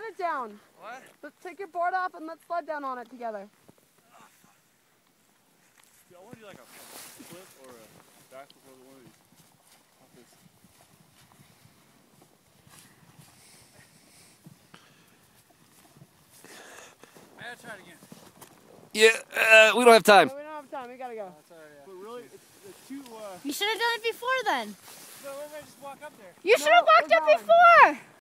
sled it down. What? Let's take your board off and let's sled down on it together. Dude, I want to do like a flip or a backflip over one of these. Off this. I gotta try it again. Yeah, we don't have time. No, we don't have time. We gotta go. That's alright, yeah. But really, it's too. You should have done it before then. So what if I just walk up there? You should have walked up before.